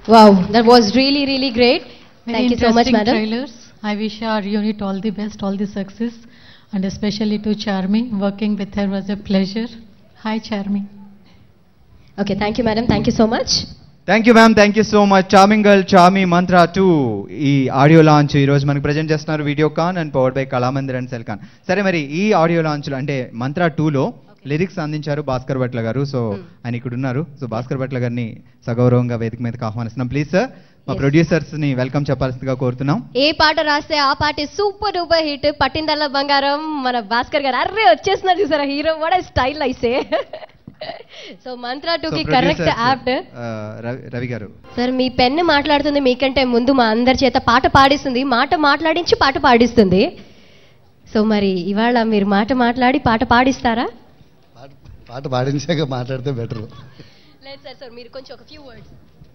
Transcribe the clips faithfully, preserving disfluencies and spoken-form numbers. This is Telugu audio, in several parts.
Wow, that was really, really great. Very Thank you so much, madam. Trailers. I wish our unit all the best, all the success, and especially to Charmi. Working with her was a pleasure. Hi, Charmi. Okay, thank you, madam. Thank you so much. Thank you ma'am, thank you so much. Charming girl Charmi Mantra two ఈ ఆడియో లాంచ్ ఈ రోజు మనకు ప్రజెంట్ చేస్తున్నారు Videocon and powered by Kalamandir and Celkon. సరే, మరి ఈ ఆడియో లాంచ్లో అంటే మంత్ర టూలో లిరిక్స్ అందించారు భాస్కర్ భట్ల గారు. సో ఆయన ఇక్కడ ఉన్నారు. సో భాస్కర్ భట్ల గారిని సగౌరవంగా వేదిక మీదకి ఆహ్వానిస్తున్నాం. ప్లీజ్ సార్, మా ప్రొడ్యూసర్స్ ని వెల్కమ్ చెప్పాల్సిందిగా కోరుతున్నాం. ఏ పాట రాస్తే ఆ పాట సూపర్ డూపర్ హిట్. పట్టిందల్ల బంగారం మన భాస్కర్ గారు అర్రే వచ్చేస్తున్నారు చూసారా హీరో. వాట్ స్టైల్ అయితే. సో మంత్ర టూ కి కరెక్ట్ యాప్ట్ రవి గారు. సార్, మీ పెన్ను మాట్లాడుతుంది మీకంటే ముందు మా అందరి చేత పాట పాడిస్తుంది. మాట మాట్లాడించి పాట పాడిస్తుంది. సో మరి ఇవాళ మీరు మాట మాట్లాడి పాట పాడిస్తారా? పాట పాడించాక మాట్లాడితే బెటర్. లేదు సార్, సార్ మీరు కొంచెం ఒక ఫ్యూ వర్డ్స్.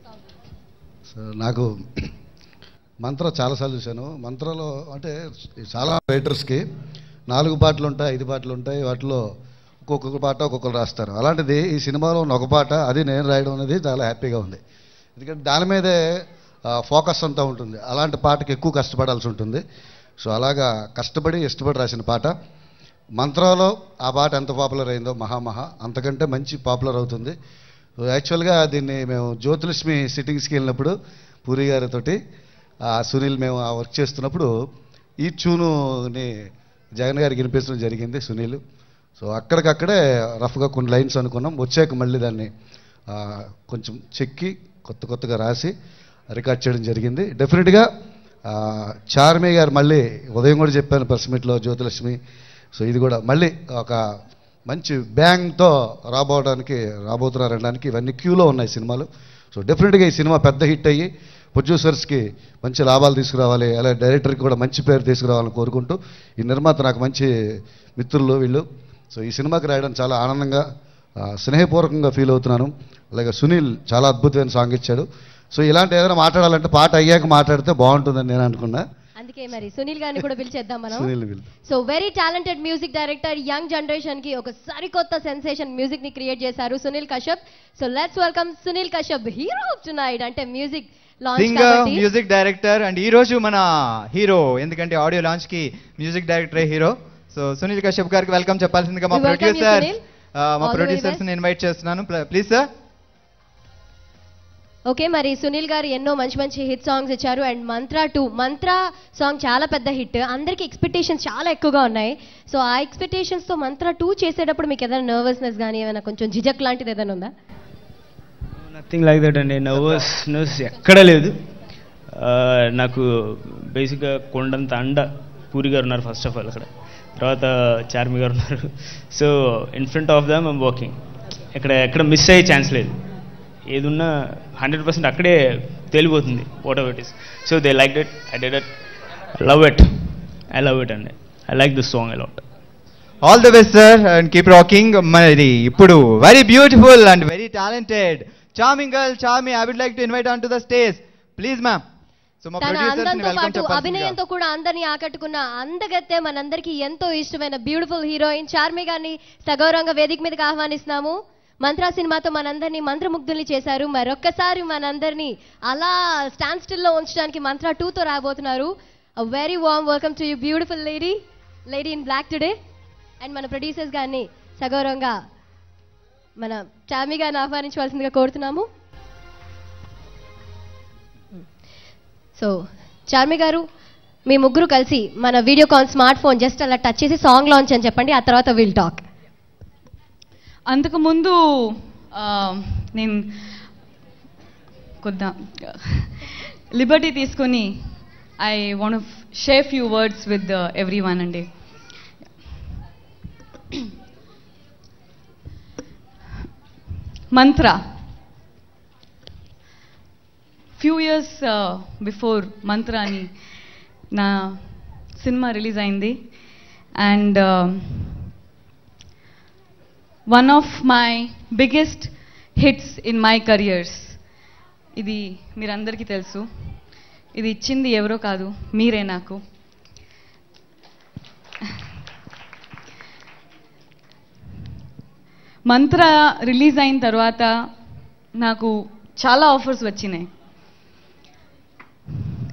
సో నాకు మంత్ర చాలాసార్లు చూశాను. మంత్రలో అంటే చాలా రైటర్స్కి నాలుగు పాటలు ఉంటాయి, ఐదు పాటలు ఉంటాయి. వాటిలో ఒక్కొక్క పాట ఒక్కొక్కరు రాస్తారు. అలాంటిది ఈ సినిమాలో ఉన్న ఒక పాట అది నేను రాయడం అనేది చాలా హ్యాపీగా ఉంది. ఎందుకంటే దాని మీదే ఫోకస్ అంతా ఉంటుంది. అలాంటి పాటకి ఎక్కువ కష్టపడాల్సి ఉంటుంది. సో అలాగా కష్టపడి ఇష్టపడి రాసిన పాట. మంత్రాలో ఆ పాట ఎంత పాపులర్ అయిందో మహామహా అంతకంటే మంచి పాపులర్ అవుతుంది. యాక్చువల్గా దీన్ని మేము జ్యోతిలక్ష్మి సిట్టింగ్స్కి వెళ్ళినప్పుడు పూరి గారితోటి సునీల్ మేము ఆ వర్క్ చేస్తున్నప్పుడు ఈ ట్యూనుని జగన్ గారికి వినిపించడం జరిగింది సునీల్. సో అక్కడికక్కడే రఫ్గా కొన్ని లైన్స్ అనుకున్నాం. వచ్చాక మళ్ళీ దాన్ని కొంచెం చెక్కి కొత్త కొత్తగా రాసి రికార్డ్ చేయడం జరిగింది. డెఫినెట్గా చార్మి గారు మళ్ళీ ఉదయం కూడా చెప్పాను ప్రెస్ మీట్లో జ్యోతిలక్ష్మి. సో ఇది కూడా మళ్ళీ ఒక మంచి బ్యాంగ్తో రాబోవడానికి రాబోతున్నారు అనడానికి ఇవన్నీ క్యూలో ఉన్నాయి సినిమాలు. సో డెఫినెట్గా ఈ సినిమా పెద్ద హిట్ అయ్యి ప్రొడ్యూసర్స్కి మంచి లాభాలు తీసుకురావాలి, అలాగే డైరెక్టర్కి కూడా మంచి పేరు తీసుకురావాలని కోరుకుంటూ ఈ నిర్మాత నాకు మంచి మిత్రులు వీళ్ళు. సో ఈ సినిమాకి రాయడం చాలా ఆనందంగా స్నేహపూర్వకంగా ఫీల్ అవుతున్నాను. అలాగే సునీల్ చాలా అద్భుతమైన సాంగ్ ఇచ్చాడు. సో ఇలాంటి ఏదైనా మాట్లాడాలంటే పాట అయ్యాక మాట్లాడితే బాగుంటుందని నేను అనుకున్నా. అందుకే మరి సునీల్ గారిని కూడా పిలిచేద్దాం మనం. Sunil so very talented music director, young generation కి ఒక సరికొత్త సెన్సేషన్ మ్యూజిక్ ని క్రియేట్ చేశారు Sunil Kashyap. So let's welcome Sunil Kashyap, hero of tonight. అంటే music launch singer, music director and ఈ రోజు మన హీరో. ఎందుకంటే ఆడియో లాంచ్ కి మ్యూజిక్ డైరెక్టరే హీరో. సో సునీల్ కశ్యప్ గారికి వెల్కమ్ చెప్పాల్సిందిగా మా ప్రొడ్యూసర్ మా ప్రొడ్యూసర్స్ ని ఇన్వైట్ చేస్తున్నాను. Please sir. ఓకే, మరి సునీల్ గారు ఎన్నో మంచి మంచి హిట్ సాంగ్స్ ఇచ్చారు. And Mantra two Mantra song చాలా పెద్ద హిట్. అందరికి ఎక్స్పెక్టేషన్స్ చాలా ఎక్కువగా ఉన్నాయి. సో ఆ ఎక్స్పెక్టేషన్స్ తో మంత్ర టూ చేసేటప్పుడు మీకు ఏదైనా నర్వస్నెస్ కానీ ఏమైనా కొంచెం జిజక్ లాంటిది ఏదైనా ఉందా? నథింగ్ లైక్ దట్ అండి. నర్వస్నెస్ ఎక్కడ లేదు. నాకు బేసిక్గా కొండంత అండ పూరి గారు ఉన్నారు ఫస్ట్ ఆఫ్ ఆల్, అక్కడ తర్వాత చార్మి గారు ఉన్నారు. So in front of them I'm working. ఇక్కడ ఎక్కడ మిస్ అయ్యే ఛాన్స్ లేదు. ఏదున్నా హండ్రెడ్ పర్సెంట్ అక్కడే తేలిపోతుంది whatever it is. So they like it, I did it, love it, I love it అండి. I like this song a lot. All the best sir and keep rocking. మరి ఇప్పుడు very beautiful and very talented charming girl Charmi, I would like to invite on to the stage please ma'am. తన అందంతో పాటు అభినయంతో కూడా అందరినీ ఆకట్టుకున్న అందగత్తె, మనందరికీ ఎంతో ఇష్టమైన బ్యూటిఫుల్ హీరోయిన్ చార్మి గారిని సగౌరవంగా వేదిక మీదకి ఆహ్వానిస్తున్నాము. మంత్ర సినిమాతో మనందరినీ మంత్రముగ్ధుల్ని చేశారు. మరొక్కసారి మనందరినీ అలా స్టాండ్ స్టిల్ లో ఉంచడానికి మంత్ర టూ తో రాబోతున్నారు. A very warm welcome to you beautiful lady lady in black today. And మన ప్రొడ్యూసర్స్ గారిని సగౌరవంగా మన చార్మి గారిని ఆహ్వానించవలసిందిగా కోరుతున్నాము. సో చార్మి గారు, మీ ముగ్గురు కలిసి మన వీడియోకాన్ స్మార్ట్ ఫోన్ జస్ట్ అలా టచ్ చేసి సాంగ్ లాంచ్ అని చెప్పండి. ఆ తర్వాత విల్ టాక్. అంతకుముందు నేను కొద్దా లిబర్టీ తీసుకొని I want share few words with everyone అండి. Mantra few years before Mantra అని నా సినిమా రిలీజ్ అయింది. And one of my biggest hits in my careers. ఇది మీరందరికీ తెలుసు. ఇది ఇచ్చింది ఎవరో కాదు, మీరే నాకు. మంత్ర రిలీజ్ అయిన తర్వాత నాకు చాలా ఆఫర్స్ వచ్చినాయి.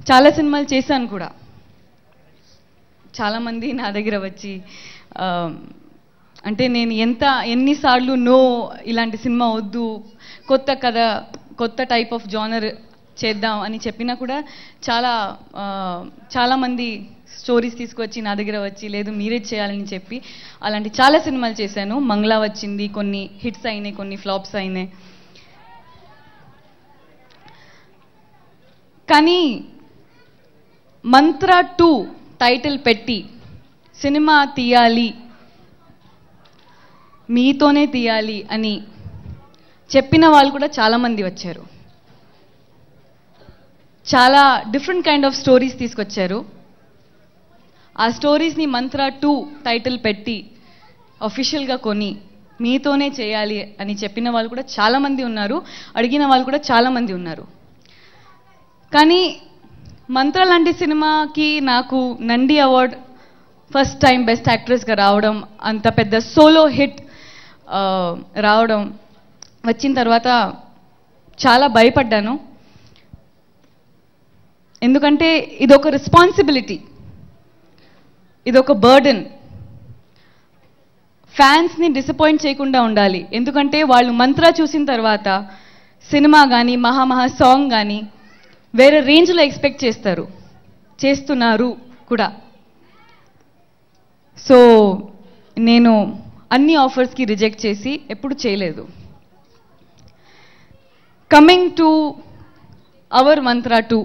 చాలా సినిమాలు చేశాను కూడా. చాలామంది నా దగ్గర వచ్చి అంటే నేను ఎంత ఎన్నిసార్లు నో ఇలాంటి సినిమా వద్దు, కొత్త కథ, కొత్త టైప్ ఆఫ్ జానర్ చేద్దాం అని చెప్పినా కూడా చాలా చాలామంది స్టోరీస్ తీసుకొచ్చి నా దగ్గర వచ్చి లేదు మీరే చేయాలని చెప్పి అలాంటి చాలా సినిమాలు చేశాను. మంగళ వచ్చింది, కొన్ని హిట్స్ అయినాయి, కొన్ని ఫ్లాప్స్ అయినాయి. కానీ మంత్ర టూ టైటిల్ పెట్టి సినిమా తీయాలి, మీతోనే తీయాలి అని చెప్పిన వాళ్ళు కూడా చాలామంది వచ్చారు. చాలా డిఫరెంట్ కైండ్ ఆఫ్ స్టోరీస్ తీసుకొచ్చారు. ఆ స్టోరీస్ని మంత్ర టూ టైటిల్ పెట్టి అఫీషియల్గా కొని మీతోనే చేయాలి అని చెప్పిన వాళ్ళు కూడా చాలామంది ఉన్నారు, అడిగిన వాళ్ళు కూడా చాలామంది ఉన్నారు. కానీ మంత్ర లాంటి సినిమాకి నాకు Nandi award first time best యాక్ట్రెస్గా రావడం, అంత పెద్ద సోలో హిట్ రావడం, వచ్చిన తర్వాత చాలా భయపడ్డాను. ఎందుకంటే ఇదొక రెస్పాన్సిబిలిటీ, ఇదొక బర్డెన్. ఫ్యాన్స్ని డిసప్పాయింట్ చేయకుండా ఉండాలి. ఎందుకంటే వాళ్ళు మంత్ర చూసిన తర్వాత సినిమా కానీ మహామహా సాంగ్ కానీ వేరే రేంజ్లో ఎక్స్పెక్ట్ చేస్తారు, చేస్తున్నారు కూడా. సో నేను అన్ని ఆఫర్స్కి రిజెక్ట్ చేసి ఎప్పుడు చేయలేదు. Coming to our Mantra two,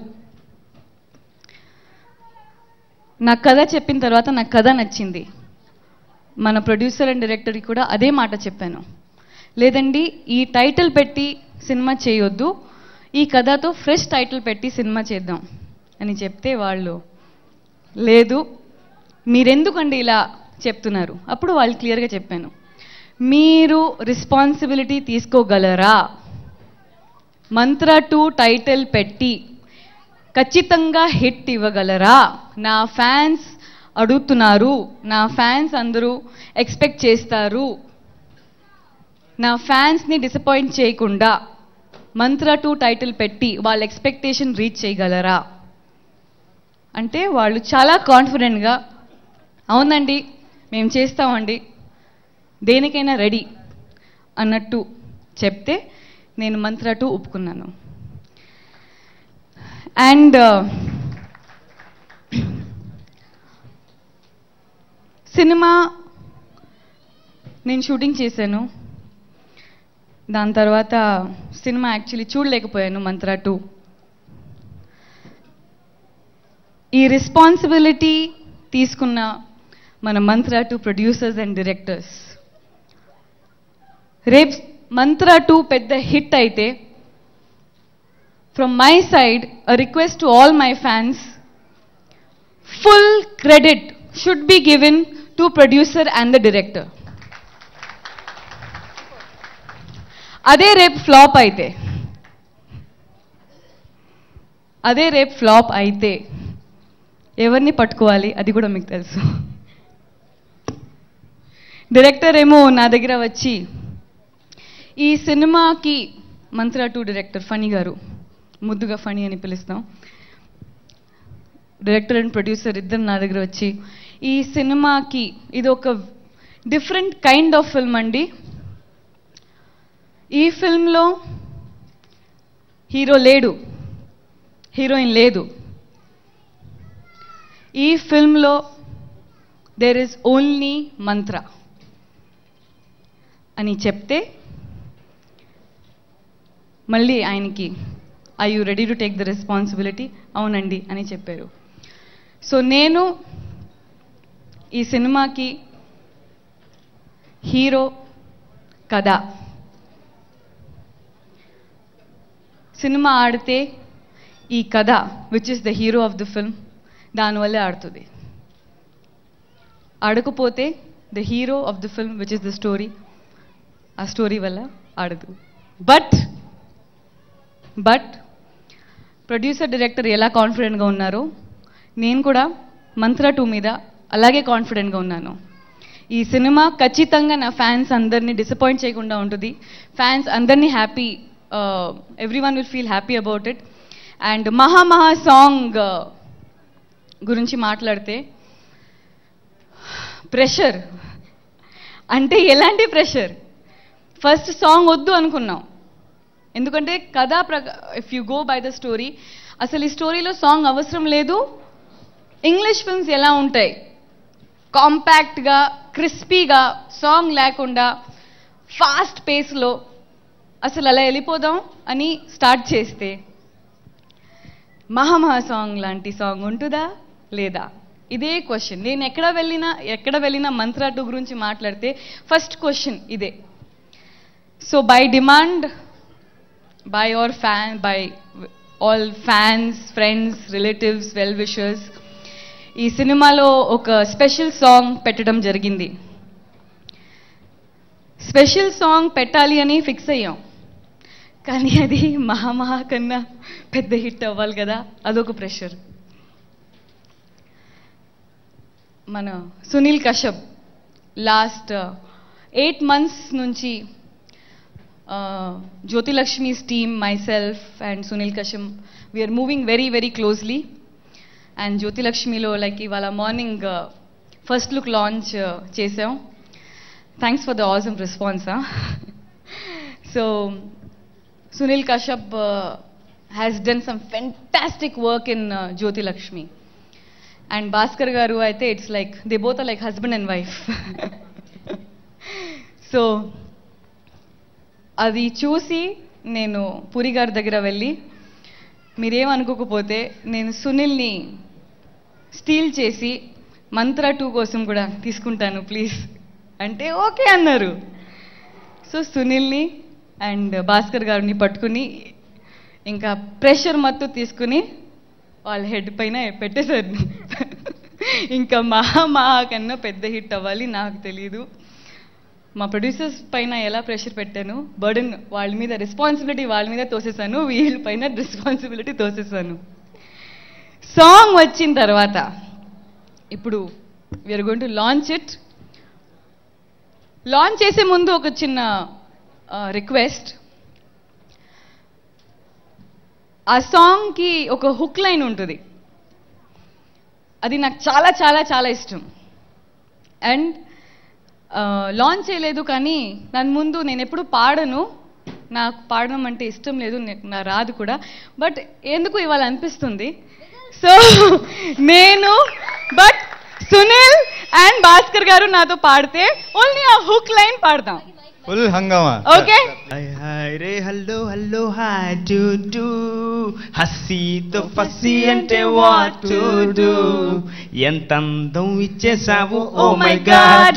నా కథ చెప్పిన తర్వాత నాకు కథ నచ్చింది. మన ప్రొడ్యూసర్ అండ్ డైరెక్టర్కి కూడా అదే మాట చెప్పాను, లేదండి ఈ టైటిల్ పెట్టి సినిమా చేయొద్దు, ఈ కథతో ఫ్రెష్ టైటిల్ పెట్టి సినిమా చేద్దాం అని చెప్తే వాళ్ళు లేదు మీరెందుకండి ఇలా చెప్తున్నారు. అప్పుడు వాళ్ళు క్లియర్గా చెప్పాను, మీరు రెస్పాన్సిబిలిటీ తీసుకోగలరా, మంత్ర టూ టైటిల్ పెట్టి ఖచ్చితంగా హిట్ ఇవ్వగలరా? నా ఫ్యాన్స్ అడుగుతున్నారు, నా ఫ్యాన్స్ అందరూ ఎక్స్పెక్ట్ చేస్తారు, నా ఫ్యాన్స్ని డిసప్పాయింట్ చేయకుండా మంత్ర టూ టైటిల్ పెట్టి వాళ్ళ ఎక్స్పెక్టేషన్ రీచ్ చేయగలరా అంటే వాళ్ళు చాలా కాన్ఫిడెంట్గా అవునండి మేము చేస్తామండి, దేనికైనా రెడీ అన్నట్టు చెప్తే నేను మంత్ర టూ ఒప్పుకున్నాను. అండ్ సినిమా నేను షూటింగ్ చేశాను, దాని తర్వాత సినిమా యాక్చువల్లీ చూడలేకపోయాను మంత్ర టూ. ఈ రెస్పాన్సిబిలిటీ తీసుకున్న మన మంత్ర టూ ప్రొడ్యూసర్స్ అండ్ డైరెక్టర్స్, రేపు మంత్ర టూ పెద్ద హిట్ అయితే from my side a request to all my fans, full credit should be given to producer and the director. అదే రేపు ఫ్లాప్ అయితే అదే రేపు ఫ్లాప్ అయితే ఎవరిని పట్టుకోవాలి అది కూడా మీకు తెలుసు. డైరెక్టర్ ఏమో నా దగ్గర వచ్చి ఈ సినిమాకి మంత్ర టూ డైరెక్టర్ ఫణి గారు, ముద్దుగా ఫణి అని పిలుస్తాం, డైరెక్టర్ అండ్ ప్రొడ్యూసర్ ఇద్దరు నా దగ్గర వచ్చి ఈ సినిమాకి ఇది ఒక డిఫరెంట్ కైండ్ ఆఫ్ ఫిల్మ్ అండి, ఈ ఫిల్మ్లో హీరో లేడు, హీరోయిన్ లేదు, ఈ ఫిల్మ్లో దేర్ ఇస్ ఓన్లీ మంత్ర అని చెప్తే మళ్ళీ ఆయనకి I you ready to take the responsibility, అవునండి అని చెప్పారు. సో నేను ఈ సినిమాకి హీరో కథ, సినిమా ఆడితే ఈ కథ which is the hero of the film దానివల్లే ఆడుతుంది, ఆడకపోతే the hero of the film which is the story ఆ స్టోరీ వల్ల ఆడదు. బట్ బట్ ప్రొడ్యూసర్ డైరెక్టర్ ఎలా కాన్ఫిడెంట్గా ఉన్నారో నేను కూడా మంత్ర టూ మీద అలాగే కాన్ఫిడెంట్గా ఉన్నాను. ఈ సినిమా ఖచ్చితంగా నా ఫ్యాన్స్ అందరినీ డిసప్పాయింట్ చేయకుండా ఉంటుంది, ఫ్యాన్స్ అందరినీ happy, everyone will feel happy about it. And మహా మహా సాంగ్ గురించి మాట్లాడితే ప్రెషర్ అంటే ఎలాంటి ప్రెషర్. ఫస్ట్ సాంగ్ వద్దు అనుకున్నాం, ఎందుకంటే కథా ప్రక if you go by the story అసలు ఈ స్టోరీలో సాంగ్ అవసరం లేదు. ఇంగ్లీష్ ఫిల్మ్స్ ఎలా ఉంటాయి, కాంపాక్ట్గా క్రిస్పీగా సాంగ్ లేకుండా ఫాస్ట్ పేస్లో అసలు అలా వెళ్ళిపోదాం అని స్టార్ట్ చేస్తే మహామహా సాంగ్ లాంటి సాంగ్ ఉంటుందా లేదా ఇదే క్వశ్చన్. నేను ఎక్కడ వెళ్ళినా ఎక్కడ వెళ్ళినా మంత్రా టూ గురించి మాట్లాడితే ఫస్ట్ క్వశ్చన్ ఇదే. So by demand by your fan by all fans, friends, relatives, well wishers ఈ సినిమాలో ఒక స్పెషల్ సాంగ్ పెట్టడం జరిగింది. స్పెషల్ సాంగ్ పెట్టాలి అని ఫిక్స్ అయ్యాం, కానీ అది మహామహా కన్నా పెద్ద హిట్ అవ్వాలి కదా, అదొక ప్రెషర్. మన Sunil Kashyap last eight months నుంచి Jyothilakshmi's team, myself and Sunil Kashyap we're moving very very closely. And జ్యోతిలక్ష్మిలో లైక్ ఇవాళ మార్నింగ్ ఫస్ట్ లుక్ లాంచ్ చేసాం. Thanks for the awesome response. So Sunil Kashyap has done some fantastic work in Jyothilakshmi. And Bhaskar గారు అయితే it's like they both are like husband and wife. So అది చూసి నేను పూరి గారి దగ్గర వెళ్ళి, మీరేమనుకోకపోతే నేను సునీల్ని స్టీల్ చేసి మంత్రా టూ కోసం కూడా తీసుకుంటాను ప్లీజ్ అంటే ఓకే అన్నారు. సో సునీల్ని అండ్ భాస్కర్ గారిని పట్టుకుని ఇంకా ప్రెషర్ మత్తు తీసుకుని వాళ్ళ హెడ్ పైన పెట్టేశారు. ఇంకా మహా మహా కన్నా పెద్ద హిట్ అవ్వాలి నాకు తెలీదు. మా ప్రొడ్యూసర్స్ పైన ఎలా ప్రెషర్ పెట్టాను, బర్డెన్ వాళ్ళ మీద, రెస్పాన్సిబిలిటీ వాళ్ళ మీద తోసేసాను, వీళ్ళ పైన రెస్పాన్సిబిలిటీ తోసేసాను. సాంగ్ వచ్చిన తర్వాత ఇప్పుడు we're going to launch it. Launch చేసే ముందు ఒక చిన్న రిక్వెస్ట్. ఆ సాంగ్కి ఒక హుక్ లైన్ ఉంటుంది, అది నాకు చాలా చాలా చాలా ఇష్టం. అండ్ లాంచ్ చేయలేదు, కానీ దాని ముందు నేను ఎప్పుడు పాడను, నాకు పాడడం అంటే ఇష్టం లేదు, నా రాదు కూడా. బట్ ఎందుకు ఇవాళ అనిపిస్తుంది, సో నేను బట్ సునీల్ అండ్ భాస్కర్ గారు నాతో పాడితే ఓన్లీ ఆ హుక్ లైన్ పాడతాం. ఫుల్ హంగామా. ఓకే. హాయ్ హాయ్ రే hello hello hi to do హస్సీతో ఫస్సీ అంటే వాట్ టు డు ఎంత అందం ఇచ్చేసావు ఓ మై గాడ్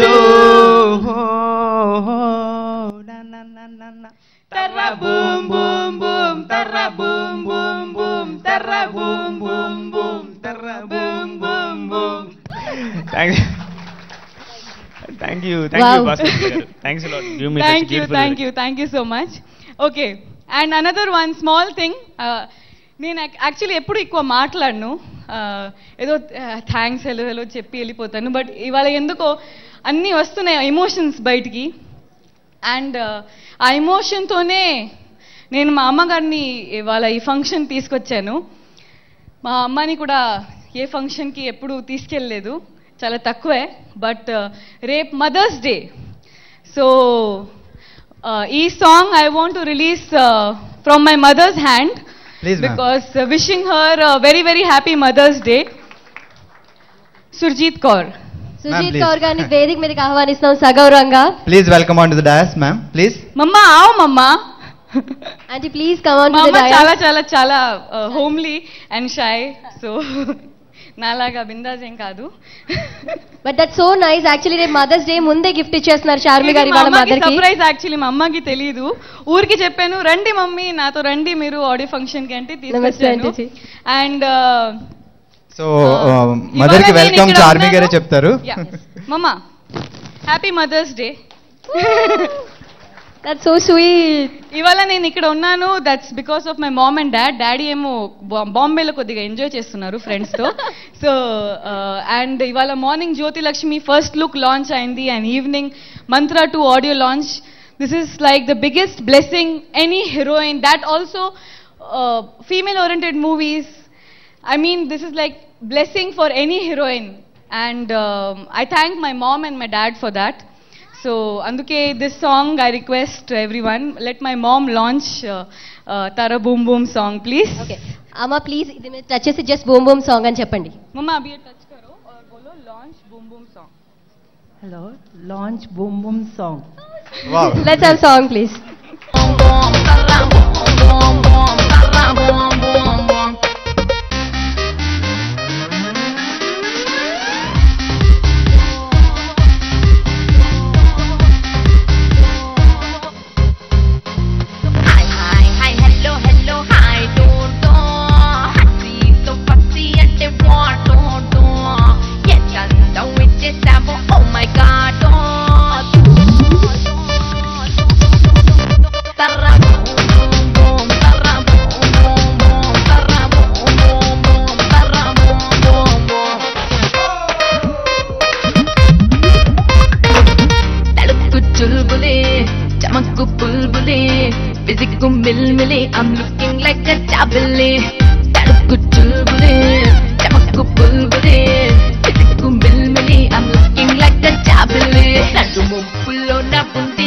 తర్రా బూమ్ బూమ్ బూమ్ తర్రా బూమ్ బూమ్ బూమ్ తర్రా బూమ్ బూమ్ బూమ్ తర్రా boom boom boom. Thank you Thank you, thank Wow. you, Bhaskar garu. Thanks a lot. Give me Thank such you, beautiful thank lyrics. you, thank you so much. Okay, and another one small thing. Uh, నేను యాక్చువల్లీ ఎప్పుడు ఎక్కువ మాట్లాడను, ఏదో థ్యాంక్స్ హలో హలో చెప్పి వెళ్ళిపోతాను. బట్ ఇవాళ ఎందుకో అన్నీ వస్తున్నాయి ఎమోషన్స్ బయటికి. అండ్ ఆ ఎమోషన్తోనే నేను మా అమ్మగారిని ఇవాళ ఈ ఫంక్షన్ తీసుకొచ్చాను. మా అమ్మని కూడా ఏ ఫంక్షన్కి ఎప్పుడు తీసుకెళ్ళలేదు, చాలా తక్కువే. బట్ రేపు మదర్స్ డే, సో ఈ song I want to release from my mother's hand because wishing her very very happy mother's day. Surjeet Kaur. Surjeet Kaur గారిని వేదిక మీదకి ఆహ్వానిస్తాం సగౌరవంగా. Please welcome on to the dais ma'am please. Mamma ఆవ్ mamma. Aunty please come on to the dais. చాలా చాలా చాలా హోమ్లీ అండ్ షై, సో నాలాగా బిందాజ్ ఏం కాదు. But that so nice. Actually రేపు మదర్స్ డే ముందే గిఫ్ట్ ఇచ్చేస్తున్నారు చార్మి గారు వాళ్ళ మదర్ కి. సర్ప్రైజ్ యాక్చువల్లీ మా అమ్మకి తెలియదు, ఊరికి చెప్పాను రండి మమ్మీ నాతో రండి మీరు ఆడియో ఫంక్షన్ కి అంటే తీసుకొచ్చాను. అండ్ సో మదర్ కి వెల్కమ్ చార్మి గారే చెప్తారు. Mamma happy mother's day. That's so sweet. ఇవాళ నేను ఇక్కడ ఉన్నాను, that's because of my mom and dad. Daddy ఏమో బాంబేలో కొద్దిగా ఎంజాయ్ చేస్తున్నారు ఫ్రెండ్స్తో. సో అండ్ ఇవాళ morning Jyothilakshmi first look launch అయింది and evening Mantra two audio launch. This is like the biggest blessing any heroine, that also uh, female oriented movies. I mean, this is like blessing for any heroine, and um, I thank my mom and my dad for that. So అందుకే this song I request everyone, let my mom launch uh, uh, Tara Boom Boom song please. Okay అమ్మ ప్లీజ్ ఇది మీరు టచ్ చేసి జస్ట్ బూమ్ బూమ్ సాంగ్ అని చెప్పండి. मम्मा अभी ये touch करो और बोलो launch boom boom song. Hello, launch boom boom song. Wow let's have song please. I'm looking like a tabule. Taduku chulbule, chamaku bulbule. Physical milmili, I'm looking like a tabule. Nadu mumpullo na bundi